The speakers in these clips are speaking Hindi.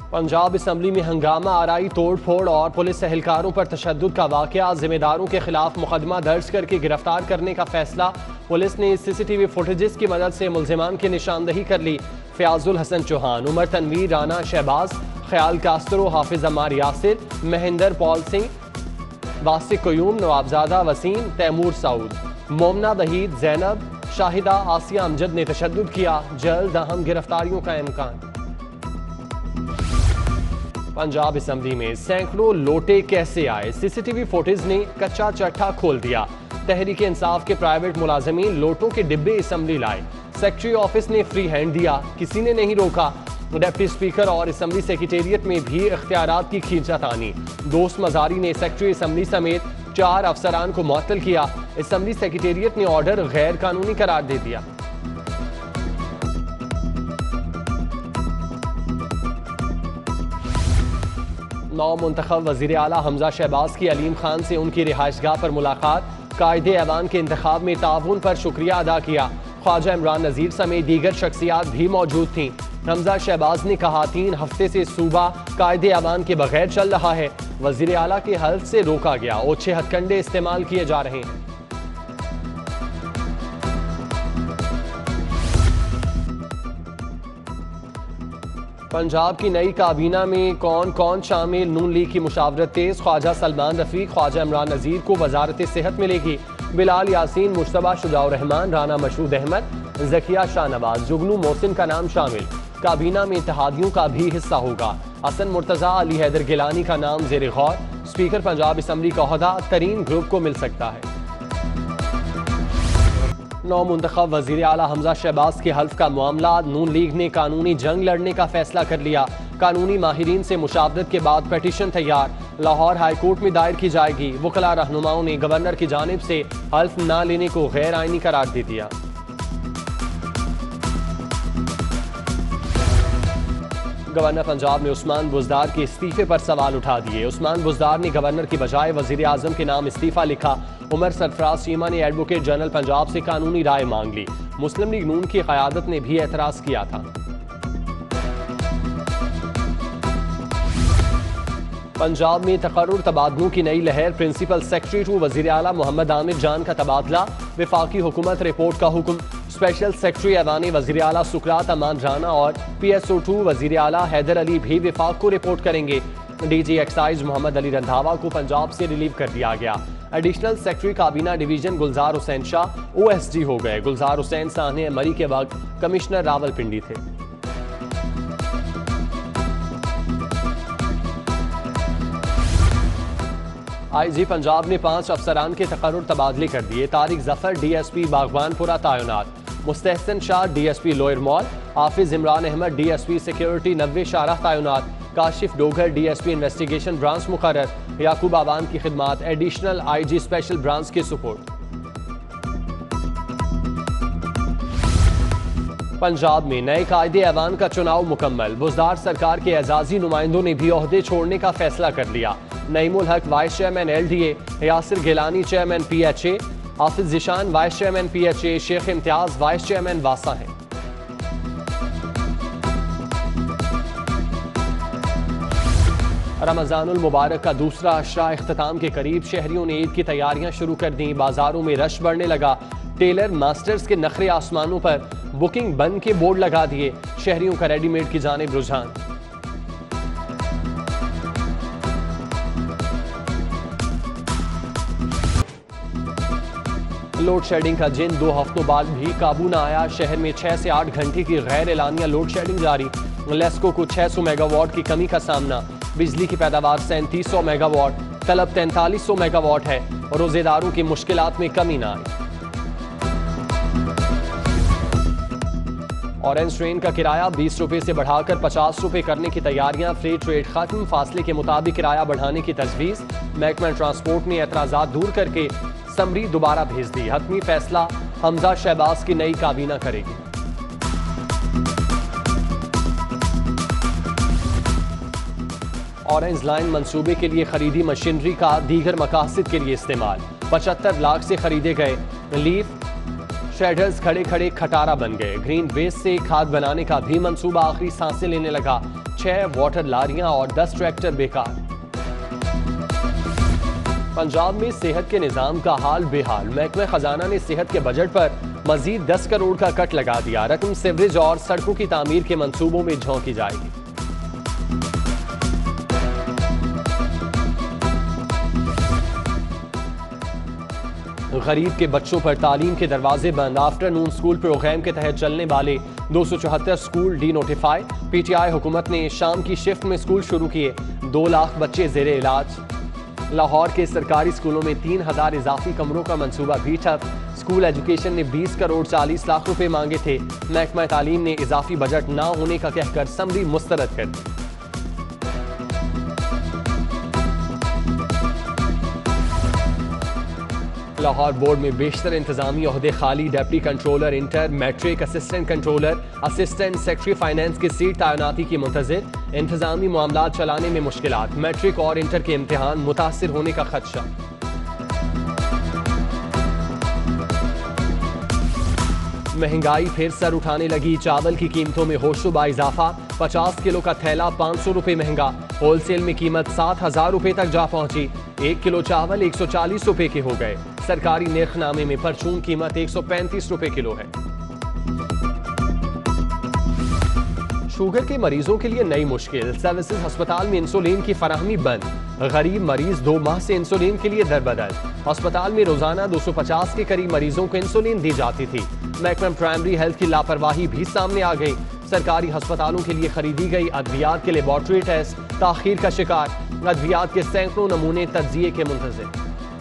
पंजाब असम्बली में हंगामा आराई, तोड़ फोड़ और पुलिस एहलकारों पर तशद्दुद का वाकया। जिम्मेदारों के खिलाफ मुकदमा दर्ज करके गिरफ्तार करने का फैसला। पुलिस ने CCTV फुटेजेस की मदद से मुल्जिमान की निशानदही कर ली। फयाजुल हसन चौहान, उमर तनवीर, राना शहबाज, ख्याल कास्त्रो, हाफिज अमार यासिर, महेंद्र पॉल सिंह, वासिक कयूम, नवाबजादा वसीम, तैमूर सऊद, मोमना वहीद, जैनब, शाहिदा, आसिया अमजद ने तशद्दुद किया। जल्द अहम गिरफ्तारियों का इम्कान। पंजाब असम्बली में सैकड़ों लोटे कैसे आए? CCTV फुटेज ने कच्चा चट्टा खोल दिया। तहरीक इंसाफ के प्राइवेट मुलाजमीन लोटों के डिब्बे असम्बली लाए। सेक्रेटरी ऑफिस ने फ्री हैंड दिया, किसी ने नहीं रोका। डिप्टी स्पीकर और असम्बली सेक्रेटेरिएट में भी इख्तियारात की खींचातानी। दोस्त मजारी ने सेक्रेटरी असम्बली समेत 4 अफसरान को मुअत्तल किया। असम्बली सेक्रेटेरिएट ने ऑर्डर गैर कानूनी करार दे दिया। नौ मुंतखब वजीर आला हमजा शहबाज की अलीम खान से उनकी रिहाइशगाह पर मुलाकात। कायदे ऐवान के इंतखाब में ताउन पर शुक्रिया अदा किया। ख्वाजा इमरान नजीर समेत दीगर शख्सियात भी मौजूद थीं। हमजा शहबाज ने कहा, 3 हफ्ते से सूबा कायदे ऐवान के बगैर चल रहा है। वजीर आला के हल्फ से रोका गया। ओछे हथकंडे इस्तेमाल किए जा रहे हैं। पंजाब की नई काबीना में कौन कौन शामिल? नून लीग की मुशावरत तेज। ख्वाजा सलमान रफीक, ख्वाजा इमरान नजीर को वजारत सेहत मिलेगी। बिलाल यासीन, मुश्तबा शुजाउर रहमान, राना मशहूद अहमद, जकिया शाहनवाज, जुगनू मोहसिन का नाम शामिल। काबीना में इत्तेहादियों का भी हिस्सा होगा। हसन मुर्तजा, अली हैदर गिलानी का नाम जेर गौर। स्पीकर पंजाब असम्बली का ओहदा तरीन ग्रुप को मिल सकता है। नौ मुंतखब वजीर आला हमजा शहबाज के हल्फ का मामला। नून लीग ने कानूनी जंग लड़ने का फैसला कर लिया। कानूनी माहिरीन से मुशावरत के बाद पिटीशन तैयार, लाहौर हाई कोर्ट में दायर की जाएगी। वकला रहनुमाओं ने गवर्नर की जानिब से हल्फ न लेने को गैर आईनी करार दे दिया। गवर्नर पंजाब ने उस्मान बुज़दार के इस्तीफे पर सवाल उठा दिए। उस्मान बुज़दार ने गवर्नर की बजाय वजीर आजम के नाम इस्तीफा लिखा। उमर सरफराज चीमा ने एडवोकेट जनरल पंजाब से कानूनी राय मांग ली। मुस्लिम लीग नून की क़यादत ने भी एतराज़ किया था। पंजाब में तकर्रुर तबादलों की नई लहर। प्रिंसिपल सेक्रेटरी टू वजीर आला मोहम्मद आमिर जान का तबादला। वफाकी हुकूमत रिपोर्ट का हुक्म। स्पेशल सेक्रेटरी ऐवान वजीर आला सुकरात अमान राना और PSO 2 वजीर आला हैदर अली भी विफाक को रिपोर्ट करेंगे। DG एक्साइज मोहम्मद अली रंधावा को पंजाब से रिलीव कर दिया गया। एडिशनल सेक्रेटरी काबीना डिवीजन गुलजार हुसैन शाह OSD हो गए। गुलजार हुसैन साहने मरी के वक्त कमिश्नर रावलपिंडी थे। IG पंजाब ने 5 अफसरान के तकर्रुर तबादले कर दिए। तारिक जफर DSP बागबानपुरा तायुनात। Mustahsan Shah DSP lower mall. Hafiz Imran Ahmed DSP security 90 शाहराह तायुनात। Kashif Dogar DSP investigation branch मुकर्रर। याकूब आवान की खिदमात एडिशनल IG स्पेशल ब्रांच के सुपुर्द। पंजाब में नए कायदे ऐवान का चुनाव मुकम्मल। बुज़दार सरकार के एजाजी नुमाइंदों ने भी ओहदे छोड़ने का फैसला कर लिया। Naeemul Haq vice chairman LDA, Yasir Gilani chairman PHA, Hafiz Zeeshan vice chairman PHA, Sheikh Imtiaz vice chairman वासा हैं। रमज़ानुल मुबारक का दूसरा अशरा इख्तिताम के करीब। शहरियों ने ईद की तैयारियां शुरू कर दी। बाजारों में रश बढ़ने लगा। टेलर मास्टर्स के नखरे आसमानों पर। बुकिंग बंद के बोर्ड लगा दिए। शहरियों का रेडीमेड की जानिब रुझान। लोड शेडिंग का जिन 2 हफ्तों बाद भी काबू न आया। शहर में 6 से 8 घंटे की गैर एलानिया लोड शेडिंग जारी। लेस्को को 600 मेगावाट की कमी का सामना। बिजली की पैदावार 3700 मेगावाट, तलब 4300 मेगावाट है। रोजेदारों की मुश्किलात में कमी न आई। ऑरेंज ट्रेन का किराया 20 रुपए से बढ़ाकर 50 रुपए करने की तैयारियां। फ्री ट्रेड खत्म। फासले के मुताबिक किराया बढ़ाने की तजवीज़। महकमा ट्रांसपोर्ट ने एतराज़ात दूर करके समरी दोबारा भेज दी। हतमी फैसला हमजा शहबाज की नई काबीना करेगी। ऑरेंज लाइन मंसूबे के लिए खरीदी मशीनरी का दीगर मकासद के लिए इस्तेमाल। 75 लाख से खरीदे गए लीफ शेडर्स खड़े खड़े खटारा बन गए। ग्रीन वेस्ट से खाद बनाने का भी मंसूबा आखिरी सांसें लेने लगा। 6 वाटर लारियां और 10 ट्रैक्टर बेकार। पंजाब में सेहत के निजाम का हाल बेहाल। महकमा खजाना ने सेहत के बजट पर मजीद 10 करोड़ का कट लगा दिया। रकम सीवरेज और सड़कों की तामीर के मंसूबों में झोंकी जाएगी। गरीब के बच्चों पर तालीम के दरवाजे बंद। आफ्टरनून स्कूल प्रोग्राम के तहत चलने वाले 274 स्कूल डी नोटिफाई। पीटीआई हुकूमत ने शाम की शिफ्ट में स्कूल शुरू किए। 2 लाख बच्चे जेरे इलाज। लाहौर के सरकारी स्कूलों में 3000 इजाफी कमरों का मंसूबा भी ठप। स्कूल एजुकेशन ने 20 करोड़ 40 लाख रुपए मांगे थे। महकमा तालीम ने इजाफी बजट ना होने का कहकर समरी मुस्तरद कर दी। लाहौर बोर्ड में बेशतर इंतजामी ओहदे खाली। Deputy controller inter, matric, assistant controller, assistant secretary finance की सीट तैनाती की मुंतज़िर। इंतजामी मामलात चलाने में मुश्किलात। मैट्रिक और इंटर के इम्तिहान मुतासिर होने का खदशा। महंगाई फिर सर उठाने लगी। चावल की कीमतों में होशरुबा इजाफा। 50 किलो का थैला 500 रुपए महंगा। होलसेल में कीमत 7000 रुपए तक जा पहुंची। 1 किलो चावल 140 रुपए के हो गए। सरकारी निर्खनामे में परचून कीमत 135 रुपए किलो है। शुगर के मरीजों के लिए नई मुश्किल। सर्विसेज अस्पताल में इंसुलिन की फराहमी बंद। गरीब मरीज 2 माह से इंसुलिन के लिए दरबदर। अस्पताल में रोजाना 250 के करीब मरीजों को इंसुलिन दी जाती थी। महकमा प्राइमरी हेल्थ की लापरवाही भी सामने आ गई। सरकारी अस्पतालों के लिए खरीदी गई अद्वियात के लेबोरेटरी टेस्ट ताखीर का शिकार। अद्वियात के सैकड़ों नमूने तज्जिए के मुंतज़िर।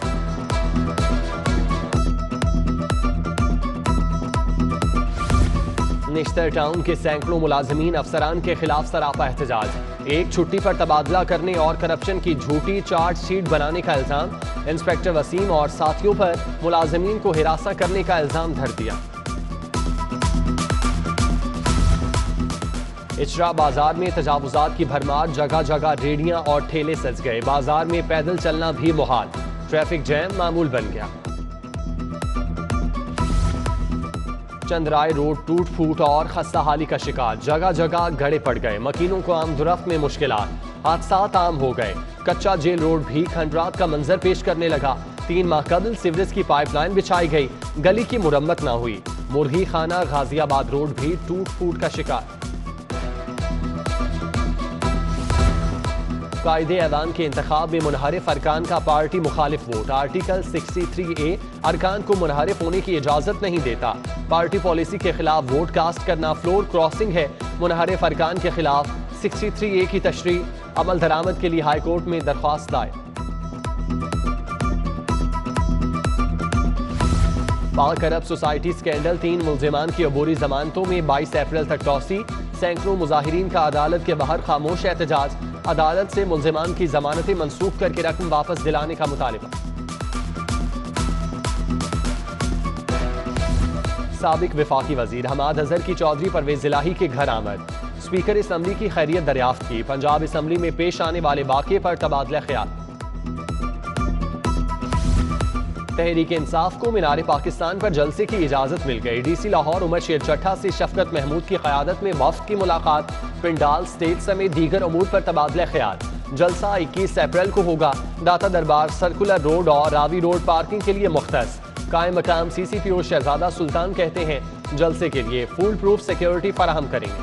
निश्तर टाउन के सैकड़ों मुलाजमीन अफसरान के खिलाफ सरापा एहतजाज। एक छुट्टी पर तबादला करने और करप्शन की झूठी चार्जशीट बनाने का इल्जाम। इंस्पेक्टर वसीम और साथियों पर मुलाजमीन को हिरासा करने का इल्जाम धर दिया। इचरा बाजार में तजावुजात की भरमार। जगह जगह रेडियां और ठेले सज गए। बाजार में पैदल चलना भी मुहाल। ट्रैफिक जैम मामूल बन गया। चंद्राय रोड टूट फूट और खस्ता हाली का शिकार। जगह जगह गड़े पड़ गए। मकीनों को आमदोरफ्त में मुश्किलात। हादसात आम हो गए। कच्चा जेल रोड भी खंडरात का मंजर पेश करने लगा। 3 माह कबल सीवरेज की पाइपलाइन बिछाई गई। गली की मुरम्मत ना हुई। मुर्गी खाना गाजियाबाद रोड भी टूट फूट का शिकार। कायदे ऐवान के इंतखाब में मुनहरिफ अरकान का पार्टी मुखालिफ वोट। आर्टिकल 63A अरकान को मुनहरिफ होने की इजाजत नहीं देता। पार्टी पॉलिसी के खिलाफ वोट कास्ट करना फ्लोर क्रॉसिंग है। मुनहरिफ अरकान के खिलाफ 63A की तशरीह। अमल दरामद के लिए हाई कोर्ट में दरख्वास्त दायर। पाक अरब सोसाइटी स्कैंडल। 3 मुल्जिमान की अबूरी जमानतों में 22 अप्रैल तक तौसी। सैकड़ों मुजाहिरीन का अदालत के बाहर खामोश एहतजाज। अदालत से मुल्जिमान की जमानतें मंसूख करके रकम वापस दिलाने का मुतालिबा। साबिक वफाकी वजीर हमाद अजहर की चौधरी परवेज इलाही के घर आमद। स्पीकर असम्बली की खैरियत दरियाफ्त की। पंजाब असम्बली में पेश आने वाले वाक़े पर तबादला ख्याल। तहरीक इंसाफ को मीनार पाकिस्तान पर जलसे की इजाजत मिल गई। डीसी लाहौर उमर शेर चट्टा से शफकत महमूद की क़यादत में वफ़द की मुलाकात। पिंडाल स्टेज समेत दीगर अमूर पर तबादला ख्याल। जलसा 21 अप्रैल को होगा। दाता दरबार सर्कुलर रोड और रावी रोड पार्किंग के लिए मुख्तस। कायम मकाम CCPO शहजादा सुल्तान कहते हैं जलसे के लिए फुल प्रूफ सिक्योरिटी फराहम करेंगे।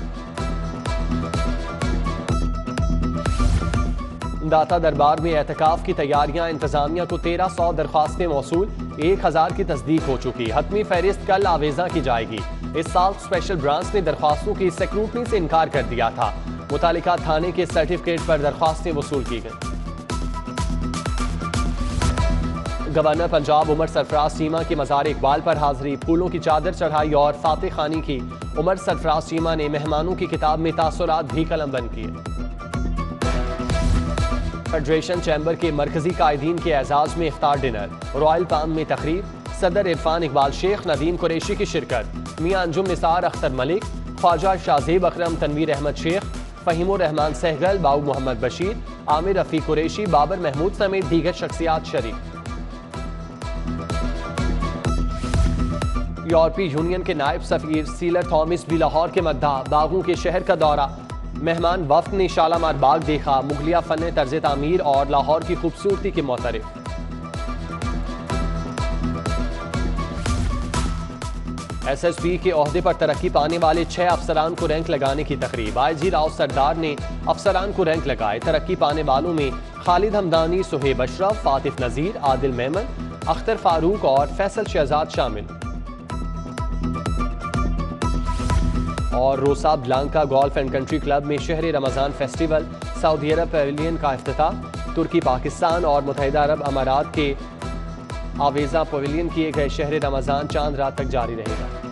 दाता दरबार में एहतिकाफ की तैयारियां। इंतजामिया को 1300 दरख्वास्तें मौसूल। 1000 की तस्दीक हो चुकी। हतमी फहरिस्त कल आवेजा की जाएगी। इस साल स्पेशल ब्रांच ने दरख्वास्तों की स्क्रूटनी से इनकार कर दिया था। मुतालिका थाने के सर्टिफिकेट पर दरख्वास्तें वसूल की गई। गवर्नर पंजाब उमर सरफराज चीमा की मज़ार इकबाल पर हाजिरी। फूलों की चादर चढ़ाई और फातिह खानी की। उमर सरफराज चीमा ने मेहमानों की किताब में तासुरात भी कलमबंद किए। फेडरेशन चैम्बर के मरकजी कायदीन के एजाज में इफ्तार डिनर। रॉयल पाम में तकरीब। सदर इरफान इकबाल शेख, नदीम कुरैशी की शिरकत। मियां अंजुम निसार अख्तर मलिक, ख्वाजा शाहजेब अकरम, तनवीर अहमद शेख, फ़हीमुर रहमान सहगल, बाऊ मोहम्मद बशीर, आमिर रफ़ी कुरैशी, बाबर महमूद समेत दीगर शख्सियात शरीक। यूरोपीय यूनियन के नायब सफीर सीलर थॉमस भी लाहौर के मद्दा बागों के शहर का दौरा। मेहमान वफ्द ने शालामार बाग देखा, मुगलिया फन तर्ज तामीर और लाहौर की खूबसूरती के मोतरिफ। SSP के ओहदे पर तरक्की पाने वाले 6 अफसरान को रैंक लगाने की तकरीब। IG राव सरदार ने अफसरान को रैंक लगाए। तरक्की पाने वालों में खालिद हमदानी, सुहेब अशरफ, फातिफ नजीर, आदिल मेमन, अख्तर फारूक और फैसल शहजाद शामिल। और Rosa Blanca golf and country club में शहर Ramzan festival, Saudi Arab pavilion का इफ्तिताह। तुर्की, पाकिस्तान और मुत्तहिदा अरब अमारात के आवेजा पवेलियन किए गए शहर रमजान चांद रात तक जारी रहेगा।